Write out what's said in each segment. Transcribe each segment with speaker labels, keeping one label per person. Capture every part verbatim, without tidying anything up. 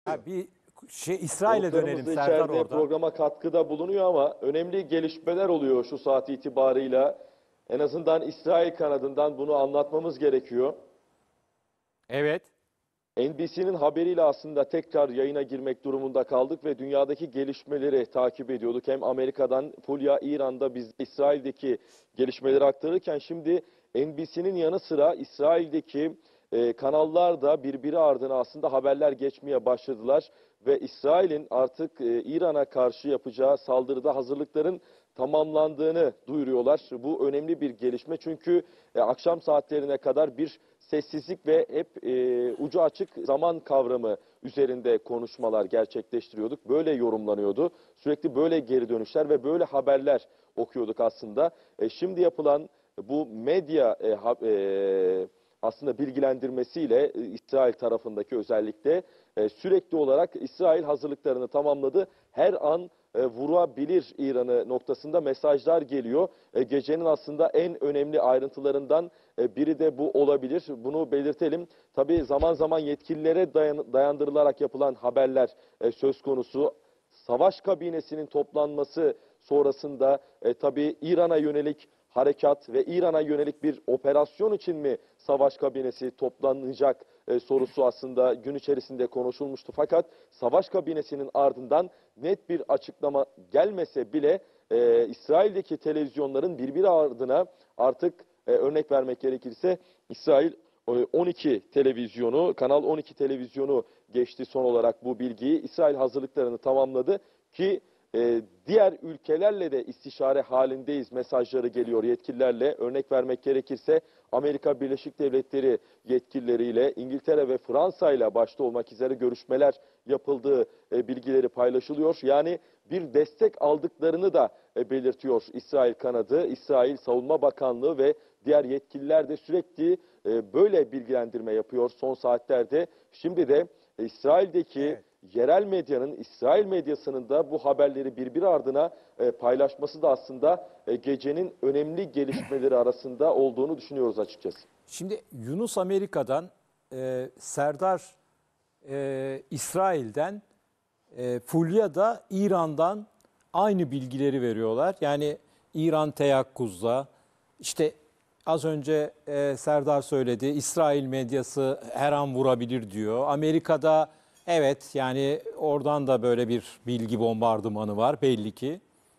Speaker 1: Ha, bir şey İsrail'e dönelim
Speaker 2: Konuklarımız da
Speaker 1: Serdar
Speaker 2: içeride
Speaker 1: orada.
Speaker 2: programa katkıda bulunuyor ama önemli gelişmeler oluyor şu saat itibarıyla. En azından İsrail kanadından bunu anlatmamız gerekiyor.
Speaker 1: Evet.
Speaker 2: N B C'nin haberiyle aslında tekrar yayına girmek durumunda kaldık ve dünyadaki gelişmeleri takip ediyorduk. Hem Amerika'dan Fulya İran'da biz İsrail'deki gelişmeleri aktarırken şimdi N B C'nin yanı sıra İsrail'deki e, kanallar da birbiri ardına aslında haberler geçmeye başladılar. Ve İsrail'in artık e, İran'a karşı yapacağı saldırıda hazırlıkların tamamlandığını duyuruyorlar. Bu önemli bir gelişme çünkü e, akşam saatlerine kadar bir sessizlik ve hep e, ucu açık zaman kavramı üzerinde konuşmalar gerçekleştiriyorduk. Böyle yorumlanıyordu. Sürekli böyle geri dönüşler ve böyle haberler okuyorduk aslında. E, şimdi yapılan bu medya e, ha, e, aslında bilgilendirmesiyle e, İsrail tarafındaki özellikle e, sürekli olarak İsrail hazırlıklarını tamamladı. Her an e, vurabilir İran'ı noktasında mesajlar geliyor. E, gecenin aslında en önemli ayrıntılarından e, biri de bu olabilir. Bunu belirtelim. Tabii zaman zaman yetkililere dayan, dayandırılarak yapılan haberler e, söz konusu. Savaş kabinesinin toplanması sonrasında e, tabii İran'a yönelik harekat ve İran'a yönelik bir operasyon için mi savaş kabinesi toplanacak e, sorusu aslında gün içerisinde konuşulmuştu. Fakat savaş kabinesinin ardından net bir açıklama gelmese bile e, İsrail'deki televizyonların birbiri ardına artık e, örnek vermek gerekirse İsrail on iki televizyonu, Kanal on iki televizyonu geçti son olarak bu bilgiyi. İsrail hazırlıklarını tamamladı ki e, diğer ülkelerle de istişare halindeyiz mesajları geliyor yetkililerle. Örnek vermek gerekirse Amerika Birleşik Devletleri yetkilileriyle İngiltere ve Fransa ile başta olmak üzere görüşmeler yapıldığı e, bilgileri paylaşılıyor. Yani bir destek aldıklarını da e, belirtiyor İsrail kanadı. İsrail Savunma Bakanlığı ve diğer yetkililer de sürekli e, böyle bilgilendirme yapıyor son saatlerde. Şimdi de e, İsrail'deki evet. yerel medyanın, İsrail medyasının da bu haberleri birbiri ardına e, paylaşması da aslında e, gecenin önemli gelişmeleri arasında olduğunu düşünüyoruz açıkçası.
Speaker 1: Şimdi Yunus Amerika'dan, e, Serdar e, İsrail'den, e, Fulya da İran'dan aynı bilgileri veriyorlar. Yani İran teyakkuzda, işte az önce e, Serdar söyledi, İsrail medyası her an vurabilir diyor. Amerika'da evet, yani oradan da böyle bir bilgi bombardımanı var belli ki.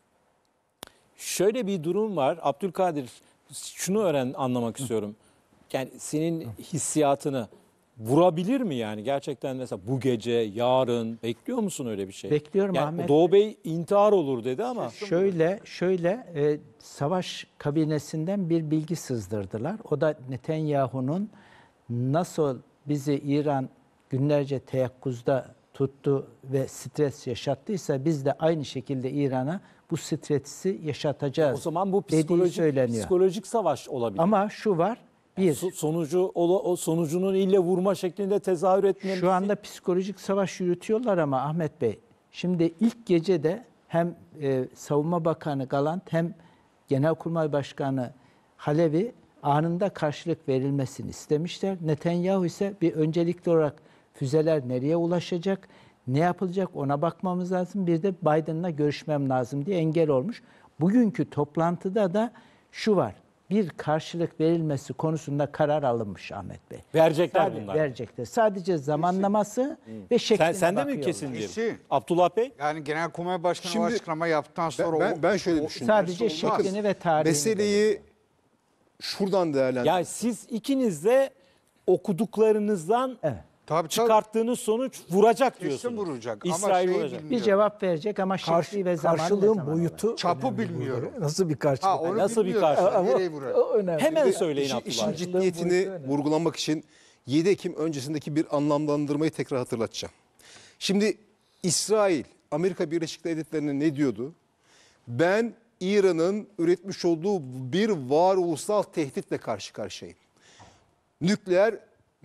Speaker 1: Şöyle bir durum var. Abdülkadir, şunu öğren anlamak istiyorum. Yani senin hissiyatını vurabilir mi yani? Gerçekten mesela bu gece, yarın bekliyor musun öyle bir şey?
Speaker 3: Bekliyorum
Speaker 1: yani
Speaker 3: Ahmet.
Speaker 1: Doğu Bey intihar olur dedi ama.
Speaker 3: Şöyle, şöyle e, savaş kabinesinden bir bilgi sızdırdılar. O da Netanyahu'nun nasıl bizi İran günlerce teyakkuzda tuttu ve stres yaşattıysa biz de aynı şekilde İran'a bu stresi yaşatacağız.
Speaker 1: O zaman bu psikolojik, psikolojik savaş olabilir.
Speaker 3: Ama şu var. Bir,
Speaker 1: sonucu o sonucunun ille vurma şeklinde tezahür etmemesi.
Speaker 3: Şu anda psikolojik savaş yürütüyorlar ama Ahmet Bey. Şimdi ilk gecede hem e, Savunma Bakanı Galant hem Genelkurmay Başkanı Halevi anında karşılık verilmesini istemişler. Netanyahu ise bir öncelikli olarak füzeler nereye ulaşacak, ne yapılacak ona bakmamız lazım. Bir de Biden'la görüşmem lazım diye engel olmuş. Bugünkü toplantıda da şu var. Bir karşılık verilmesi konusunda karar alınmış Ahmet Bey.
Speaker 1: Verecekler
Speaker 3: Sadece,
Speaker 1: bunlar.
Speaker 3: Verecekler. Sadece zamanlaması hmm. ve şekline
Speaker 1: Sen, sen de mi kesin diyelim? Abdullah Bey?
Speaker 4: Yani Genelkurmay Başkanı
Speaker 5: Şimdi,
Speaker 4: o açıklama yaptıktan sonra
Speaker 5: ben, ben, ben şöyle
Speaker 4: o,
Speaker 5: düşünüyorum.
Speaker 3: Sadece şeklini ve tarihini.
Speaker 5: Meseleyi şuradan değerlendirelim.
Speaker 1: Yani siz ikiniz de okuduklarınızdan evet. Tabii, çıkarttığınız sonuç vuracak diyorsunuz.
Speaker 4: Kesin vuracak.
Speaker 1: İsrail
Speaker 4: ama
Speaker 1: vuracak.
Speaker 3: Bir cevap verecek ama
Speaker 6: Karşı,
Speaker 3: şekli ve zamanı
Speaker 6: karşılığın boyutu
Speaker 4: çapı bilmiyorum.
Speaker 6: Burada. Nasıl bir karşılık?
Speaker 4: Ha, onu
Speaker 1: Nasıl bir karşılık?
Speaker 4: Nereye vuracak?
Speaker 1: Hemen söyleyin
Speaker 5: İşin,
Speaker 1: Abdullah.
Speaker 5: işin ciddiyetini vurgulamak için yedi Ekim öncesindeki bir anlamlandırmayı tekrar hatırlatacağım. Şimdi İsrail, Amerika Birleşik Devletleri'ne ne diyordu? Ben İran'ın üretmiş olduğu bir varoluşsal tehditle karşı karşıyayım. Nükleer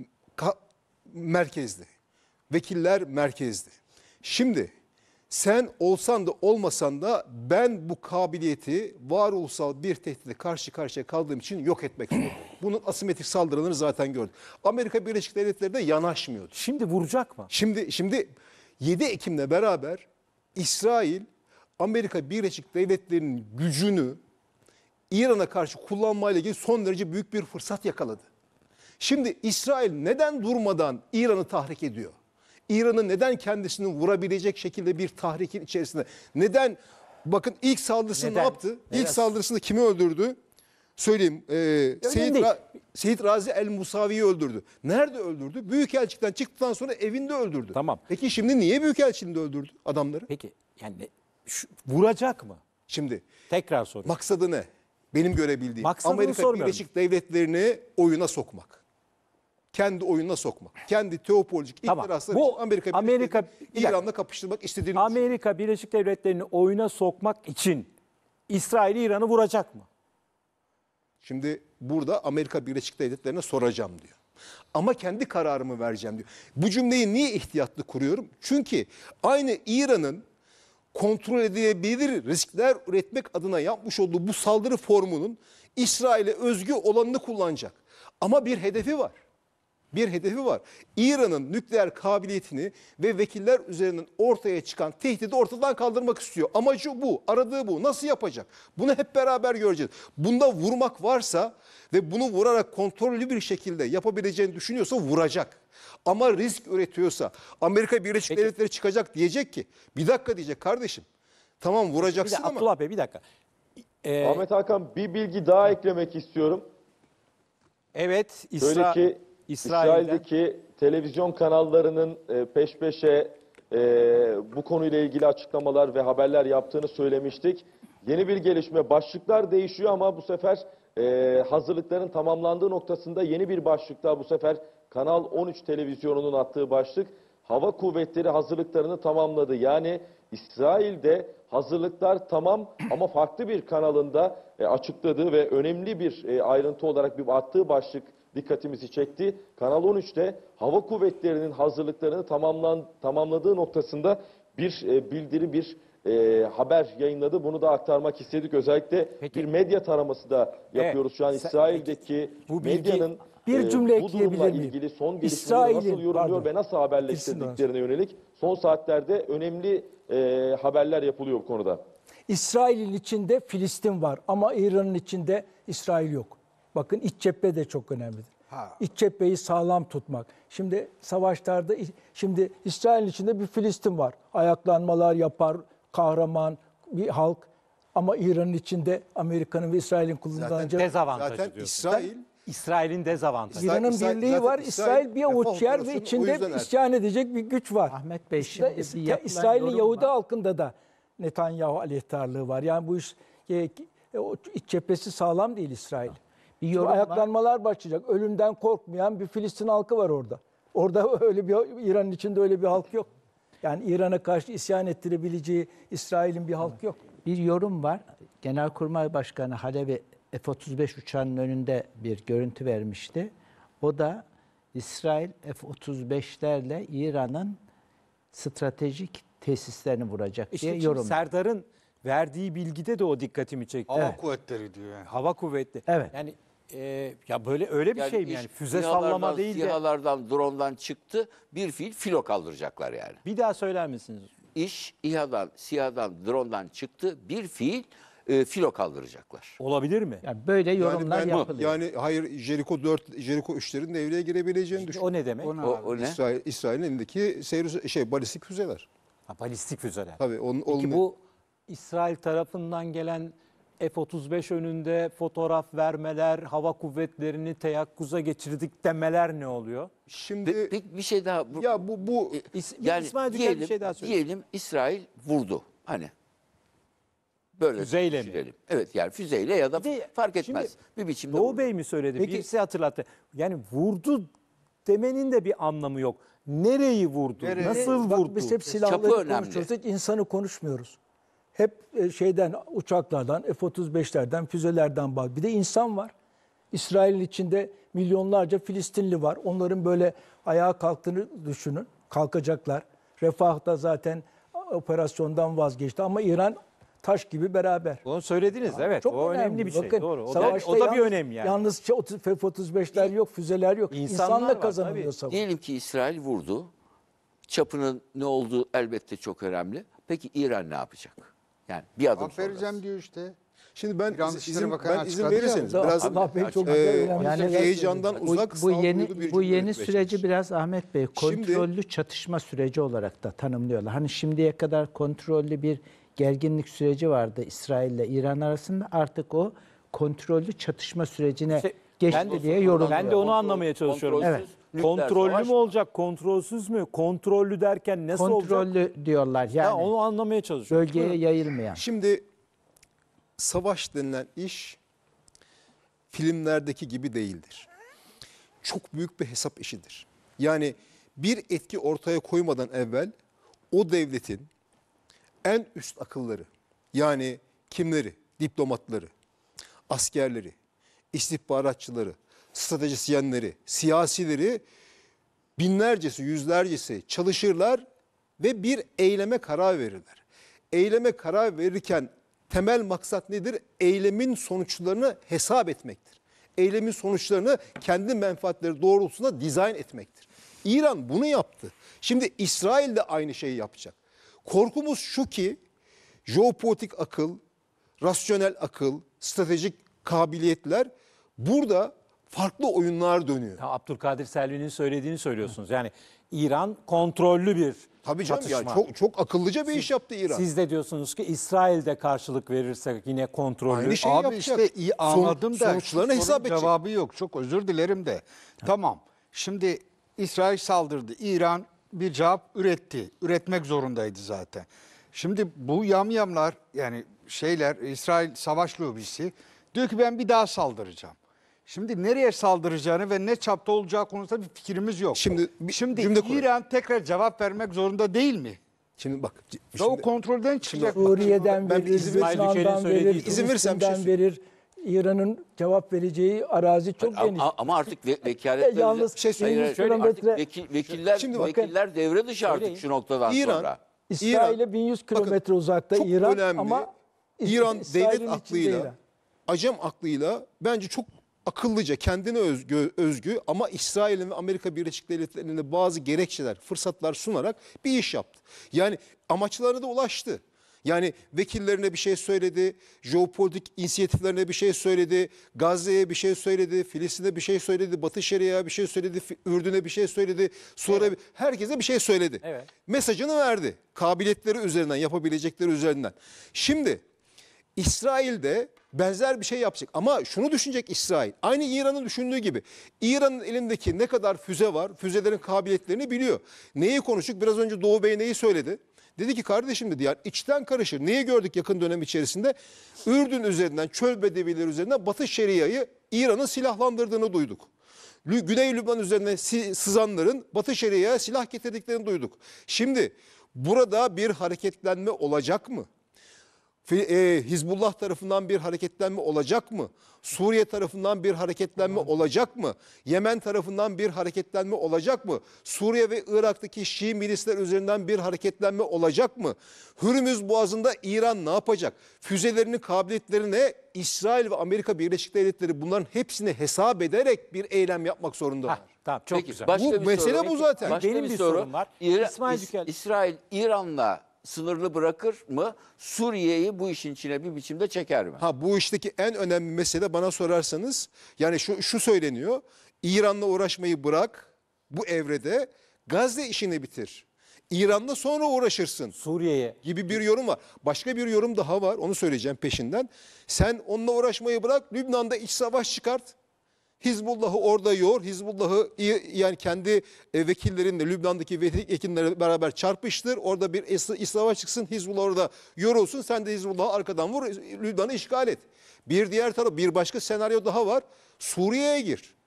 Speaker 5: merkezli, vekiller merkezli. Şimdi sen olsan da olmasan da ben bu kabiliyeti varoluşsal bir tehditle karşı karşıya kaldığım için yok etmek zorundayım. Bunun asimetrik saldırılarını zaten gördük. Amerika Birleşik Devletleri de yanaşmıyordu.
Speaker 1: Şimdi vuracak mı?
Speaker 5: Şimdi şimdi yedi Ekim'le beraber İsrail, Amerika Birleşik Devletleri'nin gücünü İran'a karşı kullanmayla ilgili son derece büyük bir fırsat yakaladı. Şimdi İsrail neden durmadan İran'ı tahrik ediyor? İran'ı neden kendisini vurabilecek şekilde bir tahrikin içerisinde? Neden? Bakın ilk saldırısını
Speaker 1: Neden?
Speaker 5: ne yaptı?
Speaker 1: Neden?
Speaker 5: İlk saldırısında kimi öldürdü? Söyleyeyim. E, Seyit,
Speaker 1: değil.
Speaker 5: Ra- Seyit Razi el-Musavi'yi öldürdü. Nerede öldürdü? Büyükelçikten çıktıktan sonra evinde öldürdü.
Speaker 1: Tamam.
Speaker 5: Peki şimdi niye Büyükelçiliğinde öldürdü adamları?
Speaker 1: Peki yani ne- şu- vuracak mı?
Speaker 5: Şimdi
Speaker 1: Tekrar soruyorum.
Speaker 5: maksadı ne? Benim görebildiğim
Speaker 1: Maksadını
Speaker 5: Amerika
Speaker 1: sormuyorum.
Speaker 5: Birleşik Devletleri'ni oyuna sokmak. Kendi oyununa sokmak. Kendi teopolitik
Speaker 1: Tamam.
Speaker 5: ihtirasları
Speaker 1: Bu
Speaker 5: için Amerika Birleşik
Speaker 1: Amerika-
Speaker 5: Devletleri
Speaker 1: bir dakika.
Speaker 5: İran'la kapıştırmak istediğini düşünüyorum.
Speaker 1: Amerika Birleşik Devletleri'ni oyuna sokmak için İsrail İran'ı vuracak mı?
Speaker 5: Şimdi burada Amerika Birleşik Devletleri'ne soracağım diyor. Ama kendi kararımı vereceğim diyor. Bu cümleyi niye ihtiyatlı kuruyorum? Çünkü aynı İran'ın kontrol edilebilir riskler üretmek adına yapmış olduğu bu saldırı formunun İsrail'e özgü olanını kullanacak. Ama bir hedefi var. Bir hedefi var. İran'ın nükleer kabiliyetini ve vekiller üzerinden ortaya çıkan tehdidi ortadan kaldırmak istiyor. Amacı bu, aradığı bu. Nasıl yapacak? Bunu hep beraber göreceğiz. Bunda vurmak varsa ve bunu vurarak kontrollü bir şekilde yapabileceğini düşünüyorsa vuracak. Ama risk üretiyorsa Amerika Birleşik
Speaker 1: Peki.
Speaker 5: Devletleri çıkacak diyecek ki bir dakika diyecek kardeşim. Tamam
Speaker 1: Bir
Speaker 5: vuracaksın
Speaker 1: de
Speaker 5: ama
Speaker 1: Abdullah Bey bir dakika. Ee,
Speaker 2: Ahmet Hakan, bir bilgi daha eklemek istiyorum.
Speaker 1: evet
Speaker 2: Şöyle
Speaker 1: İsra
Speaker 2: ki
Speaker 1: İsrail'den
Speaker 2: İsrail'deki televizyon kanallarının e, peş peşe e, bu konuyla ilgili açıklamalar ve haberler yaptığını söylemiştik. Yeni bir gelişme, başlıklar değişiyor ama bu sefer e, hazırlıkların tamamlandığı noktasında yeni bir başlık daha, bu sefer Kanal on üç televizyonunun attığı başlık. Hava kuvvetleri hazırlıklarını tamamladı. Yani İsrail'de hazırlıklar tamam ama farklı bir kanalında e, açıkladığı ve önemli bir e, ayrıntı olarak bir attığı başlık dikkatimizi çekti. Kanal on üçte hava kuvvetlerinin hazırlıklarını tamamlan, tamamladığı noktasında bir e, bildiri, bir e, haber yayınladı. Bunu da aktarmak istedik. Özellikle
Speaker 1: Peki.
Speaker 2: bir medya taraması da yapıyoruz şu an.
Speaker 1: Sen-
Speaker 2: İsrail'deki
Speaker 1: bu bilgi-
Speaker 2: medyanın
Speaker 6: Bir
Speaker 2: e,
Speaker 6: cümle
Speaker 2: bu durumla
Speaker 6: ekleyebilir miyim?
Speaker 2: ilgili son gelişmeleri
Speaker 6: İsrail'in-
Speaker 2: nasıl yorumluyor
Speaker 6: pardon.
Speaker 2: ve nasıl haberleştirdiklerine yönelik son saatlerde önemli e, haberler yapılıyor bu konuda.
Speaker 6: İsrail'in içinde Filistin var ama İran'ın içinde İsrail yok. Bakın iç cephe de çok önemlidir.
Speaker 4: Ha.
Speaker 6: İç cepheyi sağlam tutmak. Şimdi savaşlarda, şimdi İsrail'in içinde bir Filistin var. Ayaklanmalar yapar, kahraman bir halk. Ama İran'ın içinde Amerika'nın ve İsrail'in kullanacağı...
Speaker 1: dezavantajı
Speaker 5: zaten
Speaker 1: diyorsun.
Speaker 5: İsrail
Speaker 1: İsrail'in dezavantajı.
Speaker 5: İsrail-
Speaker 6: İran'ın
Speaker 5: İsrail-
Speaker 6: birliği
Speaker 5: zaten
Speaker 6: var.
Speaker 5: İsrail
Speaker 6: İsrail bir avuç
Speaker 5: refah
Speaker 6: yer ve
Speaker 5: operasyonu o
Speaker 6: içinde
Speaker 5: yüzden erken.
Speaker 6: isyan edecek bir güç var.
Speaker 3: Ahmet Bey, şimdi
Speaker 6: İsra-
Speaker 3: bir yapılan
Speaker 6: İsrail'in
Speaker 3: yorum
Speaker 6: Yahudi
Speaker 3: var.
Speaker 6: halkında da Netanyahu aleyhtarlığı var. Yani bu iş e, e, o iç cephesi sağlam değil İsrail.
Speaker 3: Bir
Speaker 6: Şimdi
Speaker 3: yorum var.
Speaker 6: ayaklanmalar başlayacak. Ölümden korkmayan bir Filistin halkı var orada. Orada öyle bir İran'ın içinde öyle bir halk yok. Yani İran'a karşı isyan ettirebileceği İsrail'in bir halk yok.
Speaker 3: Bir yorum var. Genelkurmay Başkanı Halevi F otuz beş uçağının önünde bir görüntü vermişti. O da İsrail F otuz beşlerle İran'ın stratejik tesislerini vuracak
Speaker 1: İşte
Speaker 3: diye
Speaker 1: şimdi
Speaker 3: yorum.
Speaker 1: Serdar'ın verdiği bilgide de o dikkatimi çekti.
Speaker 4: Hava
Speaker 1: Evet.
Speaker 4: kuvvetleri diyor yani.
Speaker 1: Hava kuvvetli.
Speaker 3: Evet.
Speaker 1: Yani e, ya böyle öyle bir şey mi
Speaker 7: iş
Speaker 1: yani füze
Speaker 7: SİHA'lardan,
Speaker 1: sallama değil de.
Speaker 7: SİHA'lardan, drondan çıktı. Bir fiil filo kaldıracaklar yani.
Speaker 1: Bir daha söyler misiniz?
Speaker 7: İş İHA'dan, SİHA'dan, drondan çıktı. Bir fiil e, filo kaldıracaklar.
Speaker 1: Olabilir mi?
Speaker 3: Yani böyle
Speaker 5: yani,
Speaker 3: yorumlar
Speaker 5: ben,
Speaker 3: yapılıyor.
Speaker 5: yani hayır Jericho dört, Jericho üçlerin devreye girebileceğini düşünüyorum.
Speaker 1: O ne demek?
Speaker 4: O ne
Speaker 7: O,
Speaker 4: abi?
Speaker 7: o ne?
Speaker 5: İsrail, İsrail'in elindeki seyir, şey balistik füzeler.
Speaker 1: Ha, balistik füzeler.
Speaker 5: Tabii onun,
Speaker 1: Peki
Speaker 5: onun-
Speaker 1: bu İsrail tarafından gelen F otuz beş önünde fotoğraf vermeler, hava kuvvetlerini teyakkuza geçirdik demeler ne oluyor?
Speaker 5: şimdi
Speaker 7: Pe- Peki bir şey daha. Bu,
Speaker 5: ya bu bu
Speaker 1: İs-
Speaker 7: yani
Speaker 1: İsmail Dükel
Speaker 7: diyelim,
Speaker 1: bir şey daha söyle.
Speaker 7: diyelim İsrail vurdu. Hani böyle
Speaker 1: Füzeyle mi?
Speaker 7: düşünelim. Evet yani füzeyle ya da
Speaker 1: Bir de
Speaker 7: fark etmez.
Speaker 1: şimdi
Speaker 7: Bir biçimde
Speaker 1: Doğu
Speaker 7: vurdu.
Speaker 1: Bey mi söyledi?
Speaker 6: Peki-
Speaker 1: Birisi hatırlattı. Yani vurdu demenin de bir anlamı yok. Nereyi vurdu?
Speaker 4: Nereye?
Speaker 1: Nasıl
Speaker 6: Bak
Speaker 1: vurdu?
Speaker 6: biz hep
Speaker 7: Çapı
Speaker 6: silahları
Speaker 7: önemli.
Speaker 6: konuşuyoruz. Hiç insanı konuşmuyoruz. Hep e, şeyden, uçaklardan, F otuz beşlerden, füzelerden bak. Bir de insan var. İsrail'in içinde milyonlarca Filistinli var. Onların böyle ayağa kalktığını düşünün. Kalkacaklar. Refah da zaten operasyondan vazgeçti. Ama İran taş gibi beraber.
Speaker 1: Onu söylediniz evet.
Speaker 6: Çok
Speaker 1: o önemli, bir şey.
Speaker 6: Bakın,
Speaker 1: Doğru. O da,
Speaker 6: savaşta
Speaker 1: o da bir
Speaker 6: yalnız-
Speaker 1: önem yani.
Speaker 6: Yalnız F otuz beşler yok, füzeler yok.
Speaker 1: İnsanlar
Speaker 6: İnsanla
Speaker 1: var,
Speaker 6: kazanılıyor
Speaker 1: tabii.
Speaker 6: savaş.
Speaker 7: Diyelim ki İsrail vurdu. çapının ne olduğu elbette çok önemli. Peki İran ne yapacak? Yani bir adım
Speaker 4: Cevap vereceğim
Speaker 7: sonrası.
Speaker 4: diyor işte.
Speaker 5: Şimdi ben
Speaker 4: İran
Speaker 5: izin,
Speaker 4: Dışişleri Bakanı
Speaker 5: ben izin
Speaker 4: açıkladı ya.
Speaker 5: verirseniz biraz
Speaker 6: Allah Bey çok
Speaker 7: e,
Speaker 6: güzel önemli
Speaker 3: yani
Speaker 6: şeyler
Speaker 5: heyecandan
Speaker 6: söyledi.
Speaker 3: Bu,
Speaker 5: uzak
Speaker 3: bu
Speaker 5: sağduyulu
Speaker 3: yeni
Speaker 5: bir
Speaker 3: bu
Speaker 5: cümle
Speaker 3: yeni
Speaker 5: etmeye
Speaker 3: süreci
Speaker 5: çalışacağım.
Speaker 3: biraz Ahmet Bey
Speaker 5: Şimdi-
Speaker 3: kontrollü çatışma süreci olarak da tanımlıyorlar. Hani şimdiye kadar kontrollü bir gerginlik süreci vardı İsrail ile İran arasında. Artık o kontrollü çatışma sürecine
Speaker 1: İşte
Speaker 3: geçti
Speaker 1: ben de-
Speaker 3: diye yorumluyor.
Speaker 1: Ben de onu
Speaker 7: Kontrol-
Speaker 1: anlamaya çalışıyorum.
Speaker 7: kontrolsüz
Speaker 3: Evet.
Speaker 7: nükleer
Speaker 1: Kontrollü
Speaker 7: savaş
Speaker 1: mü
Speaker 7: mı?
Speaker 1: olacak, kontrolsüz mü? Kontrollü derken nasıl olacak?
Speaker 3: Kontrollü diyorlar. Yani
Speaker 1: Ha, onu anlamaya çalışıyorum.
Speaker 3: bölgeye yayılmayan.
Speaker 5: Şimdi savaş denilen iş filmlerdeki gibi değildir. Çok büyük bir hesap işidir. Yani bir etki ortaya koymadan evvel o devletin en üst akılları, yani kimleri? Diplomatları, askerleri, istihbaratçıları, stratejisyenleri, siyasileri binlercesi, yüzlercesi çalışırlar ve bir eyleme karar verirler. Eyleme karar verirken temel maksat nedir? Eylemin sonuçlarını hesap etmektir. Eylemin sonuçlarını kendi menfaatleri doğrultusunda dizayn etmektir. İran bunu yaptı. Şimdi İsrail de aynı şeyi yapacak. Korkumuz şu ki jeopolitik akıl, rasyonel akıl, stratejik kabiliyetler burada farklı oyunlar dönüyor.
Speaker 1: Ya Abdülkadir Selvi'nin söylediğini söylüyorsunuz. Yani İran kontrollü bir
Speaker 5: Tabii canım ya
Speaker 1: çatışma.
Speaker 5: çok çok akıllıca bir iş yaptı İran.
Speaker 1: Siz de diyorsunuz ki İsrail de karşılık verirse yine kontrollü.
Speaker 5: Aynı şey
Speaker 4: Abi
Speaker 5: yapacak.
Speaker 4: işte iyi
Speaker 5: Son-
Speaker 4: anladım da
Speaker 5: sonuçlarını
Speaker 4: şu
Speaker 5: hesap
Speaker 4: sorunun
Speaker 5: edecek.
Speaker 4: cevabı yok. Çok özür dilerim de. Tamam. Şimdi İsrail saldırdı. İran bir cevap üretti. Üretmek zorundaydı zaten. Şimdi bu yamyamlar yani şeyler İsrail savaş lobisi diyor ki ben bir daha saldıracağım. Şimdi nereye saldıracağını ve ne çapta olacağı konusunda bir fikrimiz yok.
Speaker 5: Şimdi bir
Speaker 4: Şimdi
Speaker 5: cümle kurayım.
Speaker 4: İran tekrar cevap vermek zorunda değil mi?
Speaker 5: Şimdi bak.
Speaker 4: Ve o
Speaker 5: Şimdi,
Speaker 4: kontrolden çıkacak.
Speaker 6: Suriye'den
Speaker 5: Ben bir
Speaker 6: verir,
Speaker 5: izin-
Speaker 1: İsmail Yücel'in
Speaker 6: Lübnan'dan
Speaker 1: söylediği
Speaker 6: verir,
Speaker 1: gibi.
Speaker 5: İzin verirsem bir şey
Speaker 6: Filistin'den verir. İran'ın cevap vereceği arazi çok geniş.
Speaker 7: Ama, ama artık ve, vekaletler...
Speaker 6: Yalnız
Speaker 5: şey söyleyeyim.
Speaker 7: Hayır,
Speaker 6: bin yüz
Speaker 7: hayır, artık
Speaker 6: kilometre-
Speaker 7: vekil, vekiller,
Speaker 5: Şimdi bakın.
Speaker 7: vekiller devre dışı artık şu noktadan
Speaker 5: İran-
Speaker 7: sonra.
Speaker 6: İsrail'e bin yüz kilometre uzakta
Speaker 5: çok
Speaker 6: İran
Speaker 5: önemli.
Speaker 6: ama
Speaker 5: İran
Speaker 6: İsrail'in
Speaker 5: devlet
Speaker 6: içinde
Speaker 5: aklıyla,
Speaker 6: İran.
Speaker 5: acem aklıyla bence çok akıllıca, kendine özgü, özgü ama İsrail'in ve Amerika Birleşik Devletleri'nin de bazı gerekçeler, fırsatlar sunarak bir iş yaptı. Yani amaçlarına da ulaştı. Yani vekillerine bir şey söyledi, jeopolitik inisiyatiflerine bir şey söyledi, Gazze'ye bir şey söyledi, Filistin'e bir şey söyledi, Batı Şeria'ya bir şey söyledi, Ürdün'e bir şey söyledi, Suriye herkese bir şey söyledi.
Speaker 1: Evet.
Speaker 5: Mesajını verdi. Kabiliyetleri üzerinden, yapabilecekleri üzerinden. Şimdi İsrail de benzer bir şey yapacak. Ama şunu düşünecek İsrail. Aynı İran'ın düşündüğü gibi. İran'ın elindeki ne kadar füze var, füzelerin kabiliyetlerini biliyor. Neyi konuştuk? Biraz önce Doğu Bey neyi söyledi? Dedi ki kardeşim dedi yani içten karışır. Neyi gördük yakın dönem içerisinde? Ürdün üzerinden, çöl bedevileri üzerinden Batı Şeria'yı İran'ın silahlandırdığını duyduk. Lü- Güney Lübnan üzerine si- sızanların Batı Şeria'ya silah getirdiklerini duyduk. Şimdi burada bir hareketlenme olacak mı? Fi- e, Hizbullah tarafından bir hareketlenme olacak mı? Suriye tarafından bir hareketlenme olacak mı? Yemen tarafından bir hareketlenme olacak mı? Suriye ve Irak'taki Şii milisler üzerinden bir hareketlenme olacak mı? Hürmüz Boğazı'nda İran ne yapacak? Füzelerinin kabiliyetlerine İsrail ve Amerika Birleşik Devletleri bunların hepsini hesap ederek bir eylem yapmak zorundalar.
Speaker 1: Hah, tamam çok
Speaker 7: Peki,
Speaker 1: güzel.
Speaker 7: başka
Speaker 5: Bu
Speaker 7: bir
Speaker 5: mesele
Speaker 7: soru.
Speaker 5: bu zaten.
Speaker 7: Başka
Speaker 1: Benim bir sorum var.
Speaker 7: İra-
Speaker 1: İsmail
Speaker 7: İs-
Speaker 1: Yükel-
Speaker 7: İsrail İran'la sınırlı bırakır mı? Suriye'yi bu işin içine bir biçimde çeker mi?
Speaker 5: Ha bu işteki en önemli mesele bana sorarsanız yani şu şu söyleniyor. İran'la uğraşmayı bırak bu evrede Gazze işini bitir. İran'la sonra uğraşırsın
Speaker 1: Suriye'ye.
Speaker 5: gibi bir yorum var. Başka bir yorum daha var. Onu söyleyeceğim peşinden. Sen onunla uğraşmayı bırak. Lübnan'da iç savaş çıkart. Hizbullah'ı orada yor. Hizbullah'ı i- yani kendi e, vekillerinle Lübnan'daki vekillerle beraber çarpıştır. Orada bir is- iç savaş çıksın. Hizbullah orada yorulsun. Sen de Hizbullah'ı arkadan vur. Lübnan'ı işgal et. Bir diğer taraf, bir başka senaryo daha var. Suriye'ye gir.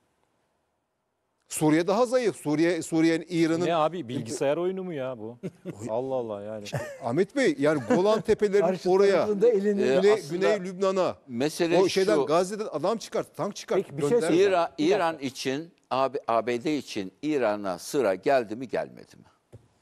Speaker 5: Suriye daha zayıf. Suriye, Suriye'nin, İran'ın...
Speaker 1: Ne abi bilgisayar oyunu mu ya bu? Allah Allah yani.
Speaker 5: Ahmet Bey yani Golan Tepelerinin
Speaker 6: Karşı
Speaker 5: oraya,
Speaker 6: tarafında elini
Speaker 7: Ee,
Speaker 5: Güney,
Speaker 7: aslında
Speaker 5: Güney Lübnan'a,
Speaker 7: mesele
Speaker 5: o şeyden
Speaker 7: şu.
Speaker 5: Gazze'den adam çıkart, tank çıkart.
Speaker 1: Peki, bir şey
Speaker 5: gönder.
Speaker 1: söyleyeceğim.
Speaker 7: İran,
Speaker 1: Bir dakika.
Speaker 7: İran için, A B D için İran'a sıra geldi mi gelmedi mi?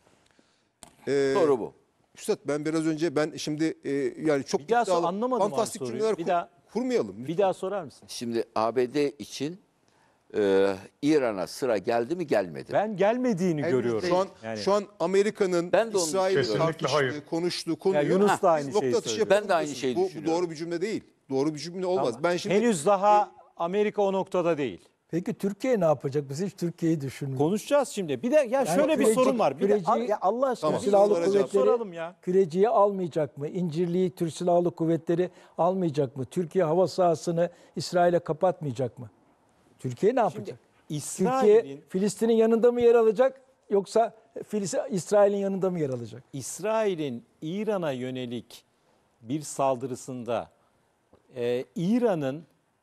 Speaker 5: Ee,
Speaker 7: Soru bu.
Speaker 5: Üstad ben biraz önce ben şimdi e, yani çok
Speaker 1: Bir daha sor-
Speaker 5: iddialı,
Speaker 1: anlamadım abi
Speaker 5: fantastik
Speaker 1: soruyu.
Speaker 5: cümleler
Speaker 1: Bir
Speaker 5: kur-
Speaker 1: daha-
Speaker 5: kurmayalım.
Speaker 1: Bir daha sorar mısın?
Speaker 7: Şimdi A B D için e, İran'a sıra geldi mi gelmedi mi?
Speaker 1: Ben gelmediğini
Speaker 4: Henüz
Speaker 1: görüyorum.
Speaker 5: Şu an
Speaker 1: Yani
Speaker 5: şu an Amerika'nın
Speaker 7: Ben de onu
Speaker 5: İsrail'le
Speaker 8: Kesinlikle
Speaker 5: tartıştığı,
Speaker 8: hayır.
Speaker 5: konuştuğu konuyu
Speaker 1: Yunus
Speaker 5: Ha,
Speaker 1: da aynı
Speaker 5: biz
Speaker 1: şeyi
Speaker 5: nokta atışı
Speaker 1: söylüyor.
Speaker 5: yapalım
Speaker 7: Ben de aynı
Speaker 5: diyorsun.
Speaker 7: şeyi
Speaker 5: bu, bu
Speaker 7: düşünüyorum.
Speaker 5: doğru bir cümle değil. Doğru bir cümle olmaz.
Speaker 1: Ama
Speaker 5: Ben şimdi
Speaker 1: henüz daha Amerika o noktada değil.
Speaker 6: Peki Türkiye ne yapacak? Biz hiç Türkiye'yi düşünmüyoruz.
Speaker 1: Konuşacağız şimdi. Bir de ya şöyle bir
Speaker 6: küreci-
Speaker 1: sorun var. Bir de
Speaker 6: küreci-
Speaker 1: ya Allah aşkına
Speaker 5: Tamam,
Speaker 1: bir
Speaker 6: Silahlı
Speaker 5: sorulara cevap
Speaker 6: kuvvetleri
Speaker 1: soralım ya.
Speaker 6: Küreciyi almayacak mı? İncirliği Türk Silahlı Kuvvetleri almayacak mı? Türkiye hava sahasını İsrail'e kapatmayacak mı? Türkiye ne yapacak? Türkiye
Speaker 1: İsrail'in
Speaker 6: Filistin'in yanında mı yer alacak yoksa Filis- İsrail'in yanında mı yer alacak?
Speaker 1: İsrail'in İran'a yönelik bir saldırısında e, İran'ın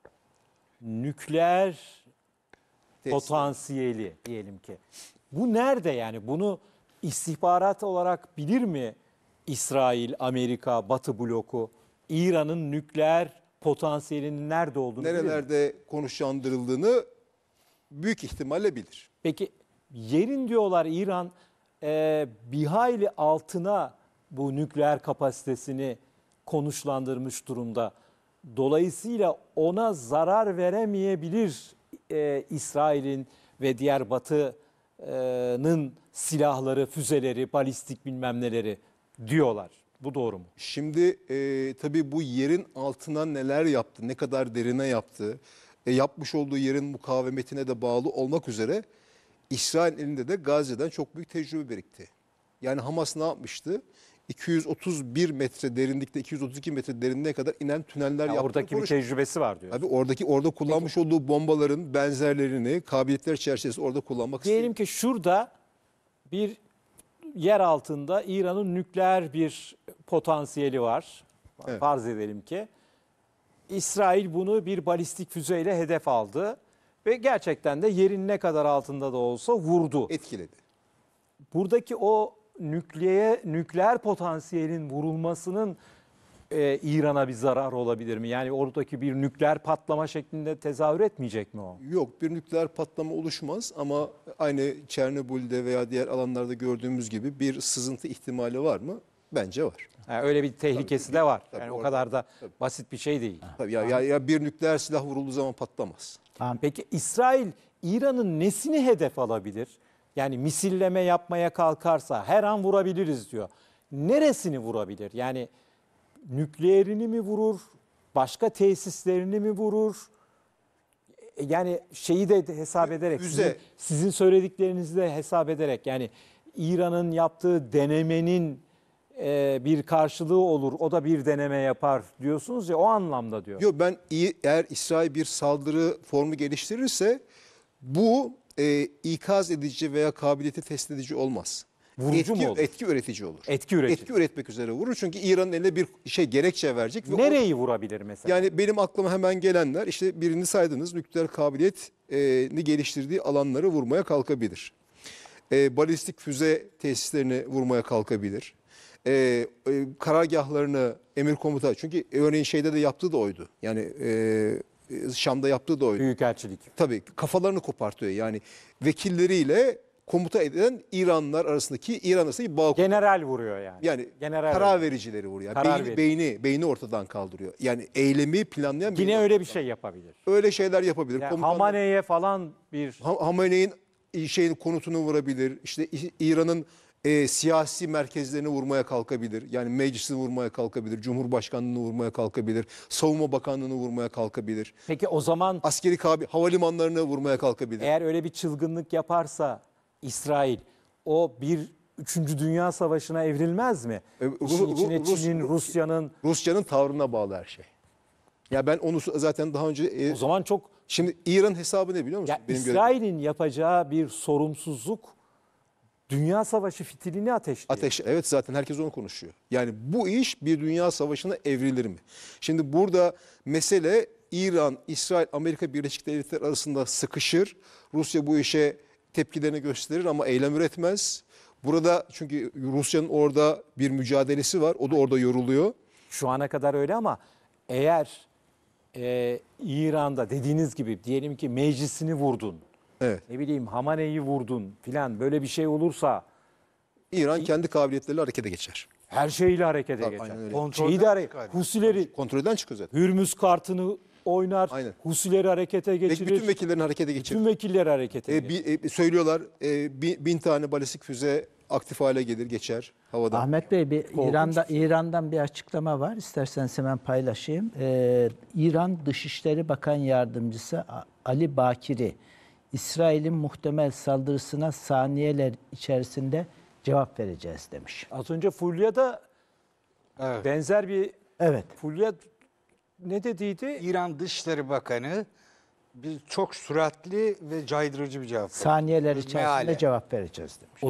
Speaker 1: nükleer potansiyeli diyelim ki. Bu nerede yani? Bunu istihbarat olarak bilir mi İsrail, Amerika, Batı bloku? İran'ın nükleer potansiyelinin nerede olduğunu bilir mi?
Speaker 5: nerelerde konuşlandırıldığını büyük ihtimalle bilir.
Speaker 1: Peki yerin diyorlar İran e, bir hayli altına bu nükleer kapasitesini konuşlandırmış durumda. Dolayısıyla ona zarar veremeyebilir e, İsrail'in ve diğer Batı'nın silahları, füzeleri, balistik bilmem neleri diyorlar. Bu doğru mu?
Speaker 5: Şimdi e, tabii bu yerin altına neler yaptı, ne kadar derine yaptı, e, yapmış olduğu yerin mukavemetine de bağlı olmak üzere İsrail elinde de Gazze'den çok büyük tecrübe birikti. Yani Hamas ne yapmıştı? iki yüz otuz bir metre derinlikte, iki yüz otuz iki metre derinliğe kadar inen tüneller
Speaker 1: Ya
Speaker 5: yaptı.
Speaker 1: oradaki bir tecrübesi var diyor.
Speaker 5: Abi oradaki orada kullanmış olduğu bombaların benzerlerini kabiliyetler çerçevesinde orada kullanmak
Speaker 1: Diyelim
Speaker 5: istiyor.
Speaker 1: ki şurada bir yer altında İran'ın nükleer bir potansiyeli var.
Speaker 5: Evet.
Speaker 1: Farz edelim ki İsrail bunu bir balistik füzeyle hedef aldı ve gerçekten de yerin ne kadar altında da olsa vurdu.
Speaker 5: Etkiledi.
Speaker 1: Buradaki o nükleer nükleer potansiyelin vurulmasının e, İran'a bir zarar olabilir mi? Yani oradaki bir nükleer patlama şeklinde tezahür etmeyecek mi o?
Speaker 5: Yok, bir nükleer patlama oluşmaz ama aynı Çernobil'de veya diğer alanlarda gördüğümüz gibi bir sızıntı ihtimali var mı? Bence var.
Speaker 1: Yani öyle bir tehlikesi
Speaker 5: Tabii,
Speaker 1: de var.
Speaker 5: tabii,
Speaker 1: Yani o
Speaker 5: orada-
Speaker 1: kadar da
Speaker 5: tabii.
Speaker 1: basit bir şey değil.
Speaker 5: Tabii ya, ya, ya bir nükleer silah vurulduğu zaman patlamaz.
Speaker 1: Peki İsrail İran'ın nesini hedef alabilir? Yani misilleme yapmaya kalkarsa her an vurabiliriz diyor. Neresini vurabilir? Yani nükleerini mi vurur? Başka tesislerini mi vurur? E, Yani şeyi de hesap ederek,
Speaker 5: Füze.
Speaker 1: sizin, sizin söylediklerinizi de hesap ederek yani İran'ın yaptığı denemenin e, bir karşılığı olur. O da bir deneme yapar diyorsunuz ya o anlamda diyor.
Speaker 5: Yok ben iyi, eğer İsrail bir saldırı formu geliştirirse bu e, ikaz edici veya kabiliyeti test edici olmaz.
Speaker 1: Vurucu
Speaker 5: etki,
Speaker 1: mu olur?
Speaker 5: Etki üretici olur.
Speaker 1: Etki üretici.
Speaker 5: Etki üretmek üzere vurur çünkü İran'ın eline bir şey gerekçe verecek. Ve o-
Speaker 1: Nereyi vurabilir mesela?
Speaker 5: Yani benim aklıma hemen gelenler işte birini saydınız nükleer kabiliyetini geliştirdiği alanları vurmaya kalkabilir. E, balistik füze tesislerini vurmaya kalkabilir. E, e, karargahlarını emir komuta çünkü örneğin şeyde de yaptığı da oydu. Yani e, Şam'da yaptığı da oydu.
Speaker 1: Büyükelçilik.
Speaker 5: Tabii kafalarını kopartıyor yani vekilleriyle komuta edilen İranlılar arasındaki İran arasındaki bağ.
Speaker 1: General vuruyor yani.
Speaker 5: Yani
Speaker 1: General
Speaker 5: karar
Speaker 1: vuruyor.
Speaker 5: vericileri vuruyor. Yani
Speaker 1: Karar
Speaker 5: beyni,
Speaker 1: verici.
Speaker 5: beyni, beyni ortadan kaldırıyor. Yani eylemi planlayan
Speaker 1: Yine
Speaker 5: beyni-
Speaker 1: öyle bir şey yapabilir.
Speaker 5: öyle şeyler yapabilir.
Speaker 1: Yani
Speaker 5: Komutanlar-
Speaker 1: Hamane'ye falan bir
Speaker 5: Ha- Hamane'nin şeyin konutunu vurabilir. İşte İ- İran'ın e, siyasi merkezlerini vurmaya kalkabilir. Yani meclisi vurmaya kalkabilir. Cumhurbaşkanlığını vurmaya kalkabilir. Savunma Bakanlığını vurmaya kalkabilir.
Speaker 1: peki o zaman
Speaker 5: Askeri kabi havalimanlarını vurmaya kalkabilir.
Speaker 1: eğer öyle bir çılgınlık yaparsa İsrail o bir üçüncü Dünya Savaşı'na evrilmez mi?
Speaker 5: E,
Speaker 1: İşin
Speaker 5: Ru-
Speaker 1: içine
Speaker 5: Ru- Rus-
Speaker 1: Çin'in, Rusya'nın
Speaker 5: Rusya'nın tavrına bağlı her şey. Ya ben onu zaten daha önce e,
Speaker 1: o zaman çok
Speaker 5: şimdi İran hesabı ne biliyor musun?
Speaker 1: ya
Speaker 5: Benim göre-
Speaker 1: İsrail'in yapacağı bir sorumsuzluk Dünya Savaşı fitilini ateşliyor.
Speaker 5: Ateş, evet zaten herkes onu konuşuyor. Yani bu iş bir dünya savaşına evrilir mi? Şimdi burada mesele İran, İsrail, Amerika Birleşik Devletleri arasında sıkışır. Rusya bu işe tepkilerini gösterir ama eylem üretmez. Burada çünkü Rusya'nın orada bir mücadelesi var. O da orada yoruluyor.
Speaker 1: Şu ana kadar öyle ama eğer e, İran'da dediğiniz gibi diyelim ki meclisini vurdun,
Speaker 5: Evet.
Speaker 1: ne bileyim Hamane'yi vurdun filan böyle bir şey olursa
Speaker 5: İran kendi kabiliyetleriyle harekete geçer.
Speaker 1: her şeyle harekete
Speaker 5: Tabii,
Speaker 1: geçer.
Speaker 5: aynen öyle.
Speaker 1: Şeyi de hare- Husileri
Speaker 5: Kontrolden çıkıyor zaten.
Speaker 1: Hürmüz kartını oynar,
Speaker 5: Aynen.
Speaker 1: Husileri harekete
Speaker 5: Ve
Speaker 1: geçirir,
Speaker 5: bütün vekillerin harekete geçirir.
Speaker 1: bütün vekilleri harekete
Speaker 5: E,
Speaker 1: geçirir.
Speaker 5: bir- e, söylüyorlar e, bin, bin tane balistik füze aktif hale gelir, geçer havada.
Speaker 3: Ahmet Bey, bir İran'da İran'dan bir açıklama var. İsterseniz hemen paylaşayım. Ee, İran Dışişleri Bakan Yardımcısı A- Ali Bakiri, İsrail'in muhtemel saldırısına saniyeler içerisinde cevap vereceğiz demiş.
Speaker 1: Az önce Fulya'da
Speaker 4: Evet.
Speaker 1: benzer bir
Speaker 3: Evet.
Speaker 1: Fulya ne dediydi?
Speaker 4: İran Dışişleri Bakanı bir çok süratli ve caydırıcı bir cevap verdi.
Speaker 3: Saniyeler içerisinde
Speaker 4: Meale.
Speaker 3: cevap vereceğiz demiş.